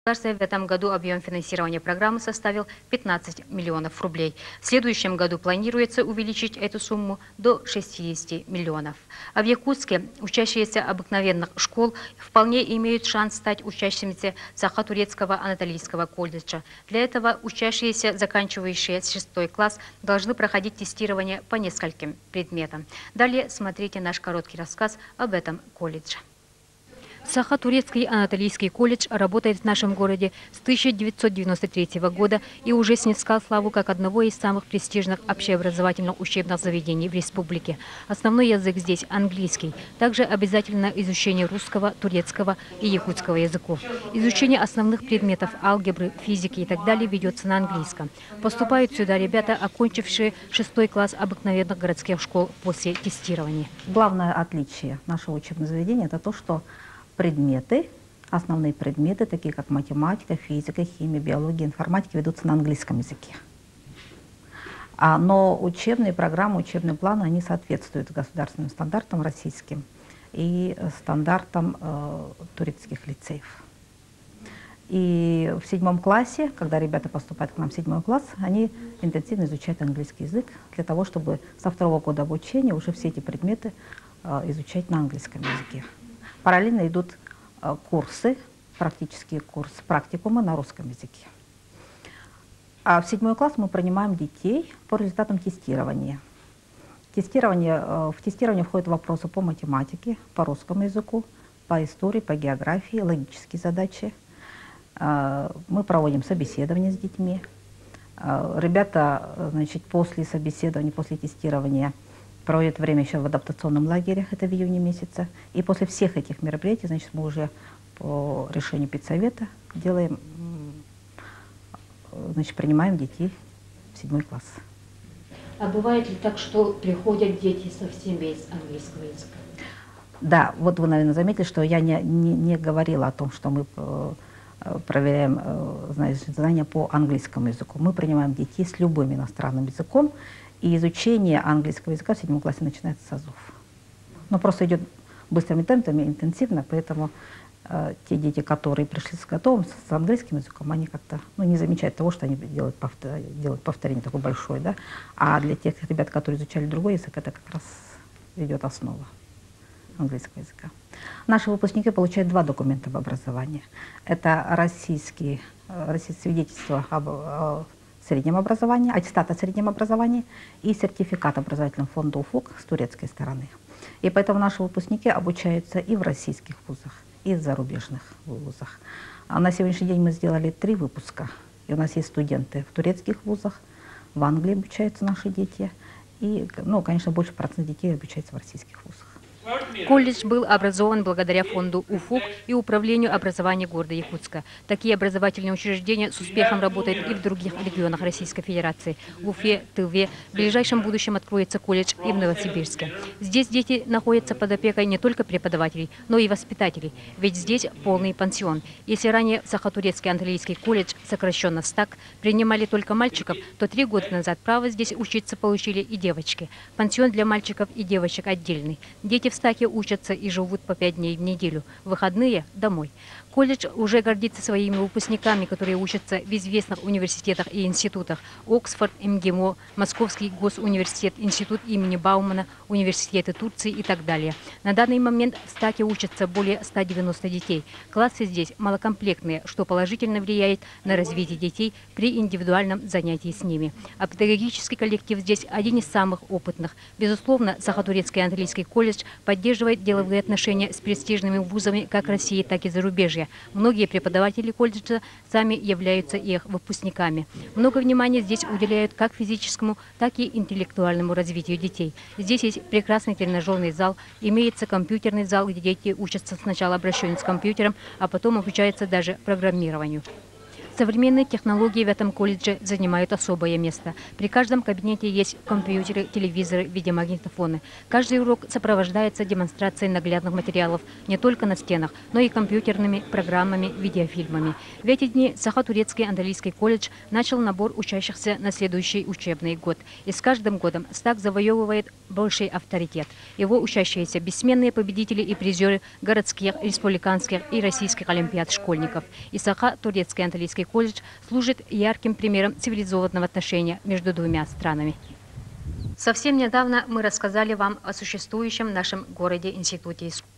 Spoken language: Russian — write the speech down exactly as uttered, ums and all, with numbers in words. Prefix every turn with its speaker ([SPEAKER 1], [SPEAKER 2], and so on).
[SPEAKER 1] В этом году объем финансирования программы составил пятнадцать миллионов рублей. В следующем году планируется увеличить эту сумму до шестидесяти миллионов. А в Якутске учащиеся обыкновенных школ вполне имеют шанс стать учащимися Саха-Турецкого Анатолийского колледжа. Для этого учащиеся, заканчивающие шестой класс, должны проходить тестирование по нескольким предметам. Далее смотрите наш короткий рассказ об этом колледже. Саха-Турецкий Анатолийский колледж работает в нашем городе с тысяча девятьсот девяносто третьего года и уже снискал славу как одного из самых престижных общеобразовательных учебных заведений в республике. Основной язык здесь английский. Также обязательно изучение русского, турецкого и якутского языков. Изучение основных предметов алгебры, физики и так далее ведется на английском. Поступают сюда ребята, окончившие шестой класс обыкновенных городских школ после тестирования.
[SPEAKER 2] Главное отличие нашего учебного заведения – это то, что предметы, основные предметы, такие как математика, физика, химия, биология, информатика, ведутся на английском языке. А, но учебные программы, учебные планы, они соответствуют государственным стандартам российским и стандартам э, турецких лицеев. И в седьмом классе, когда ребята поступают к нам в седьмой класс, они интенсивно изучают английский язык для того, чтобы со второго года обучения уже все эти предметы э, изучать на английском языке. Параллельно идут э, курсы, практические курсы, практикумы на русском языке. А в седьмой класс мы принимаем детей по результатам тестирования. Тестирование, э, в тестирование входят вопросы по математике, по русскому языку, по истории, по географии, логические задачи. Э, мы проводим собеседование с детьми. Э, ребята, значит, после собеседования, после тестирования проводят время еще в адаптационном лагере, это в июне месяце. И после всех этих мероприятий, значит, мы уже по решению педсовета делаем, значит, принимаем детей в седьмой класс.
[SPEAKER 1] А бывает ли так, что приходят дети совсем без английского языка?
[SPEAKER 2] Да, вот вы, наверное, заметили, что я не, не, не говорила о том, что мы проверяем знания по английскому языку. Мы принимаем детей с любым иностранным языком. И изучение английского языка в седьмом классе начинается с азов. Но просто идет быстрыми темпами, интенсивно, поэтому э, те дети, которые пришли с готовым, с английским языком, они как-то ну, не замечают того, что они делают, повтор, делают повторение такое большое. Да? А для тех ребят, которые изучали другой язык, это как раз идет основа английского языка. Наши выпускники получают два документа об образовании. Это российские, российские свидетельства об среднем образовании, аттестат о среднем образовании и сертификат образовательного фонда УФОК с турецкой стороны. И поэтому наши выпускники обучаются и в российских вузах, и в зарубежных вузах. А на сегодняшний день мы сделали три выпуска. И у нас есть студенты в турецких вузах, в Англии обучаются наши дети, и, ну, конечно, больше процент детей обучается в российских вузах.
[SPEAKER 1] Колледж был образован благодаря фонду УФОК и Управлению образования города Якутска. Такие образовательные учреждения с успехом работают и в других регионах Российской Федерации. В Уфе, Тыве. В ближайшем будущем откроется колледж и в Новосибирске. Здесь дети находятся под опекой не только преподавателей, но и воспитателей. Ведь здесь полный пансион. Если ранее Саха-Турецкий Анатолийский колледж, сокращенно СТАК, принимали только мальчиков, то три года назад право здесь учиться получили и девочки. Пансион для мальчиков и девочек отдельный. Дети в СТАКе учатся и живут по пять дней в неделю. В выходные – домой. Колледж уже гордится своими выпускниками, которые учатся в известных университетах и институтах. Оксфорд, МГИМО, Московский госуниверситет, институт имени Баумана, университеты Турции и так далее. На данный момент в СТАКе учатся более ста девяноста детей. Классы здесь малокомплектные, что положительно влияет на развитие детей при индивидуальном занятии с ними. А педагогический коллектив здесь один из самых опытных. Безусловно, Саха-Турецкий Анатолийский колледж поддерживает деловые отношения с престижными вузами как России, так и зарубежья. Многие преподаватели колледжа сами являются их выпускниками. Много внимания здесь уделяют как физическому, так и интеллектуальному развитию детей. Здесь есть прекрасный тренажерный зал, имеется компьютерный зал, где дети учатся сначала обращению с компьютером, а потом обучаются даже программированию. Современные технологии в этом колледже занимают особое место. При каждом кабинете есть компьютеры, телевизоры, видеомагнитофоны. Каждый урок сопровождается демонстрацией наглядных материалов не только на стенах, но и компьютерными программами, видеофильмами. В эти дни Саха-Турецкий английский колледж начал набор учащихся на следующий учебный год. И с каждым годом СТАК завоевывает больший авторитет. Его учащиеся – бессменные победители и призеры городских, республиканских и российских олимпиад школьников. И Саха-Турецкий английский колледж служит ярким примером цивилизованного отношения между двумя странами. Совсем недавно мы рассказали вам о существующем в нашем городе институте искусств.